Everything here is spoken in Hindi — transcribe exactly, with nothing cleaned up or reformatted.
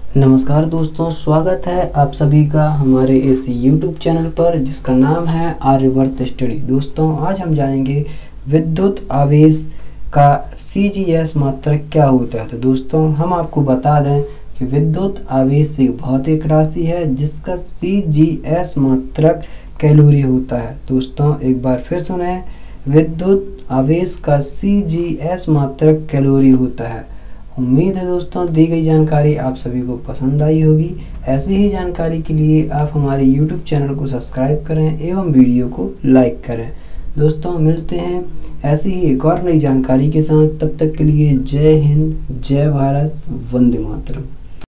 नमस्कार दोस्तों, स्वागत है आप सभी का हमारे इस यूट्यूब चैनल पर जिसका नाम है आर्यवर्त स्टडी। दोस्तों आज हम जानेंगे विद्युत आवेश का सी जी एस मात्रक क्या होता है। तो दोस्तों हम आपको बता दें कि विद्युत आवेश एक भौतिक राशि है जिसका सी जी एस मात्रक कैलोरी होता है। दोस्तों एक बार फिर सुने, विद्युत आवेश का सी जी एस मात्रक कैलोरी होता है। उम्मीद है दोस्तों दी गई जानकारी आप सभी को पसंद आई होगी। ऐसी ही जानकारी के लिए आप हमारे यूट्यूब चैनल को सब्सक्राइब करें एवं वीडियो को लाइक करें। दोस्तों मिलते हैं ऐसी ही एक और नई जानकारी के साथ। तब तक के लिए जय हिंद, जय भारत, वंदे मातरम।